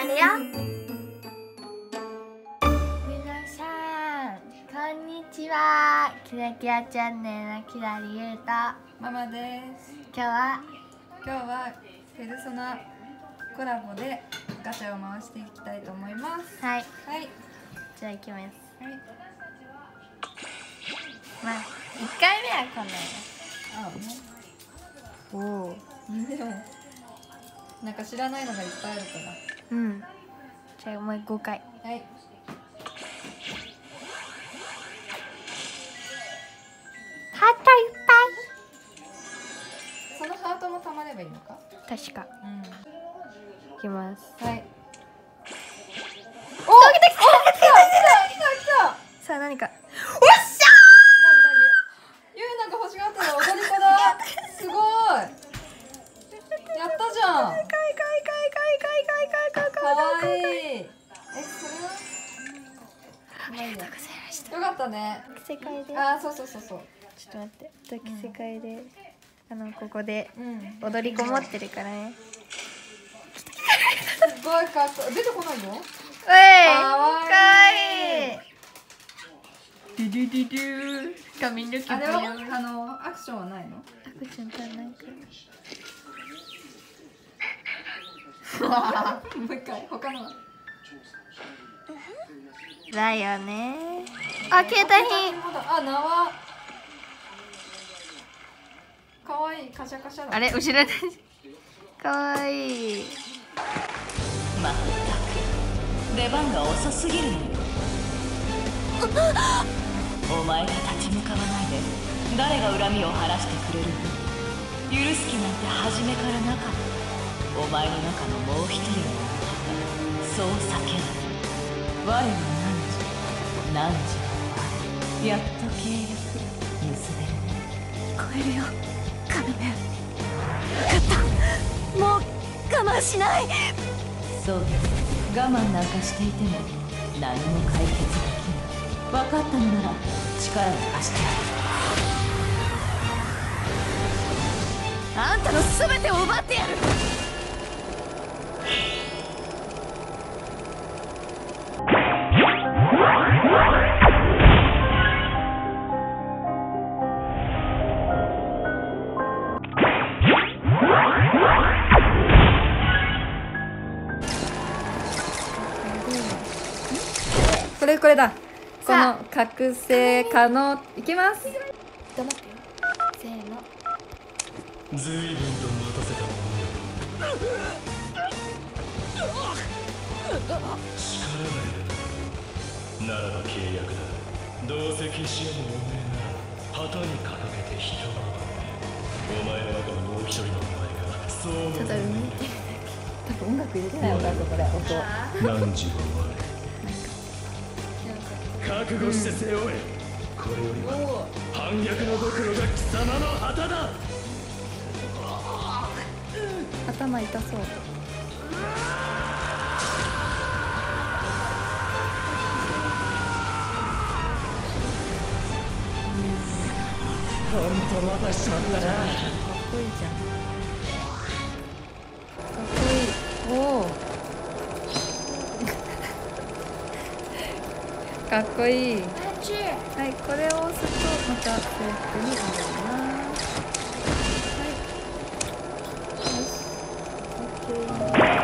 まるよ。皆さんこんにちは。キラキラチャンネルのキラリユウとママです。 今日はペルソナコラボでガチャを回していきたいと思います。 はい、 はい。 じゃあ行きます。 はい。 まあ1回目はこんなああね。 の。おお。 でもなんか知らないのがいっぱいあるかうん。じゃあもう5回。 ら。はい。 ハートいっそのハートもたまればいいのか。 ぱい。確か。 うん。 いきます。 はい。 おお、来た来た来た来来た。 さあ何か。 なにゆうなんか欲しがってた踊り子だ。すごい。やったじゃん。 かかわいい。それは。 ありがとうございました。 よかったね。 世界で。 あ、そうそう。 ちょっと待って。時世界で、ここでうん。 踊りこもってるからね。 すごいかっこいい。出てこないよ。 おい。 かわいい。 ドゥドゥドゥドゥ。髪の毛あれはアクションはないの？ 赤ちゃんとなんか。 もう一回他の。 だよね。あ、携帯に。 あ、縄。かわいい。カシャカシャだ。 あれ後ろで。かわいい。 まったく出番が遅すぎるのよ。お前が立ち向かわないで誰が恨みを晴らしてくれるの？許す気なんて初めからなかった。お前の中のもう一人の男がそう叫ぶ。我の汝はやっと契約結べるね。 聞こえるよカルメン。分かった、もう我慢しない。 そうです。我慢なんかしていても何も解決できない。分かったのなら力を貸してあんたの全てを奪ってやる。 これだ。こさの覚醒可能いきます。 黙ってよ。せーの。 ずいぶんと待たせたものよ。力がいるならば契約だ。どうせ消し屋のおめえなら旗に掲げて人をお前の中のもう一人のお前がそう思う。 ちょっと見て。 多分音楽入れてない音だとこれ音。 何時は我覚悟して背負え。これよりは反逆のドクロが貴様の旗だ。 頭痛そう。 ほんと待たしちまったな。 かっこいいじゃん。かっこいい。おお。かっこいい。はい、これを押すとまた制服に戻ります。はい。よし。オッケー。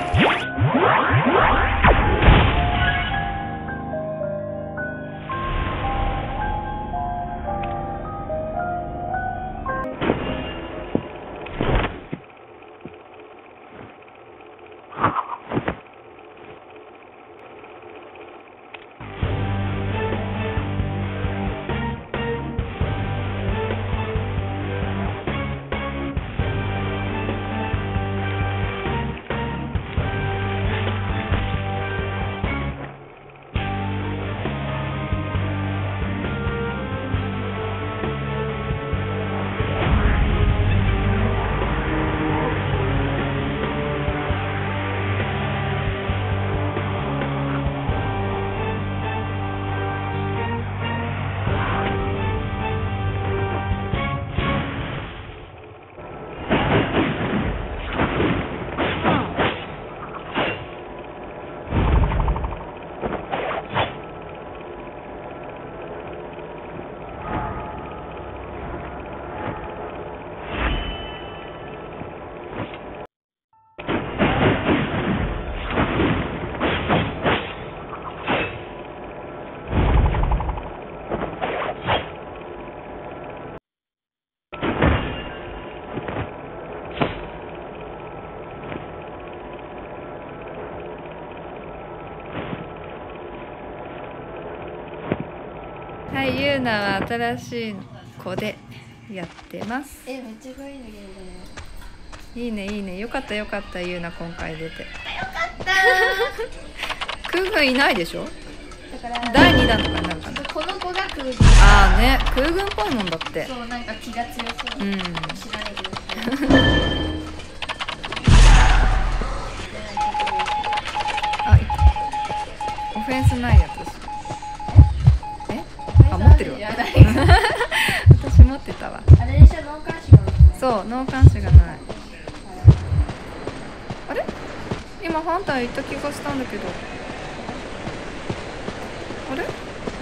はい、ゆうなは新しい子でやってます。 めっちゃ可愛いんだけどこれ。 いいねいいね、よかったよかった、ゆうな今回出て。 よかった空軍いないでしょ。 ー。だから第2弾とかになるかな。 この子が空軍。 ああね、空軍っぽいもんだって。 そうなんか気が強そう。 うん。 知らないけど。 あ、いオフェンスないやつです。え？あ、持ってるわ。私持ってたわ。 あれでしょ、脳幹視が。 そう、脳幹視がない。あれ？今ハンター行った気がしたんだけど。あれ？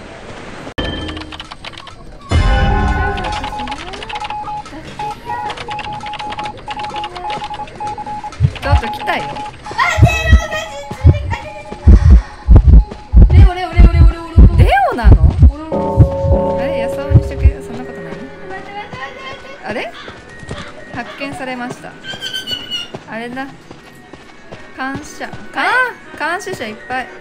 ちょっと来たよ。レオなの？あれ、やさおにしとけ、そんなことない？あれ？発見されました。あれだ。監視者いっぱい。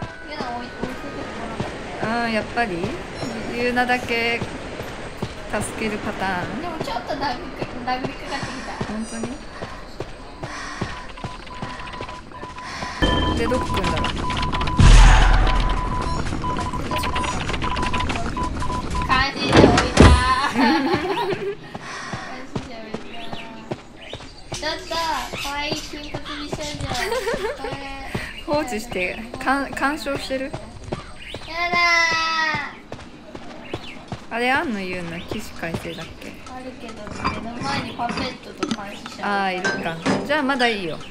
やっぱりユーナだけ助けるパターン。 でもちょっと殴りかかってきた。 本当に？で、どこ来るんだろう。 監視者置いた。ちょっと可愛い金髪美少女。 放置して干渉してる。 やだあれあんの言うの、起死回生だっけ。 あるけど目の前にパペットと監視者。 ああ、いるか。じゃあまだいいよ。ど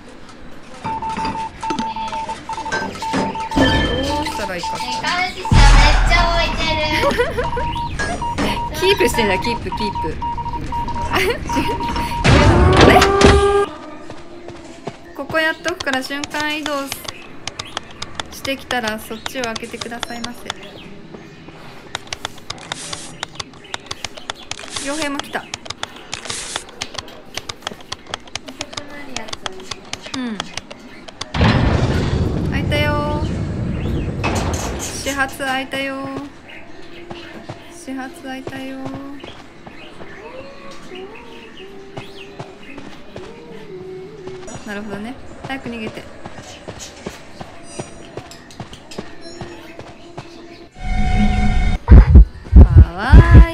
うしたらいいか。 監視者めっちゃ置いてる。 キープしてんだ、キープ。あれ？ここやっとくから瞬間移動してきたらそっちを開けてくださいませ。傭兵も来た。うん。開いたよ。始発開いたよ。なるほどね。早く逃げて。かわいい。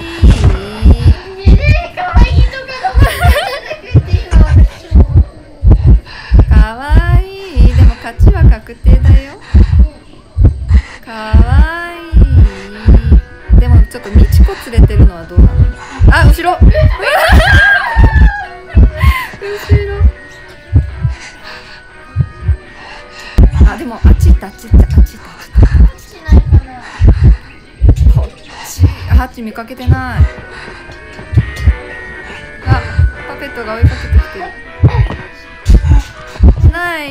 かわいい。でも勝ちは確定だよ。かわいい。でもちょっとみちこ連れてるのはどうなの？あ、後ろ。あ、でもあっち行った。こっち、ハッチ見かけてない。あ、パペットが追いかけてきてる。ない。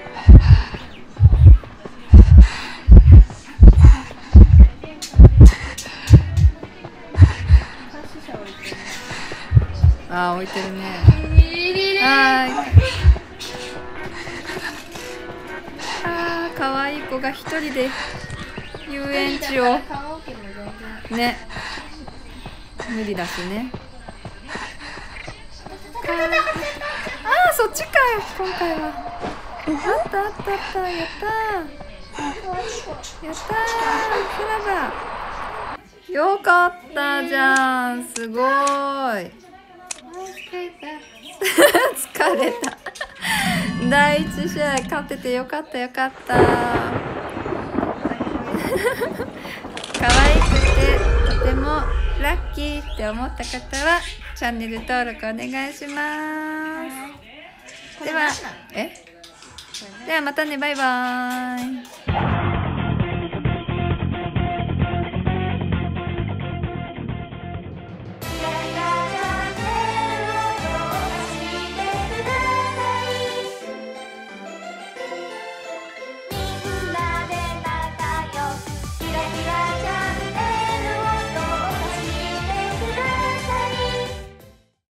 あー、置いてるね。はい。可愛い子が一人で遊園地をね、無理だしね。ああ、そっちかよ今回は。あったやったフラだ。よかったじゃん、すごい。疲れた。第一試合勝っててよかった。可愛くてとてもラッキーって思った方はチャンネル登録お願いします。ではまたね、バイバーイ。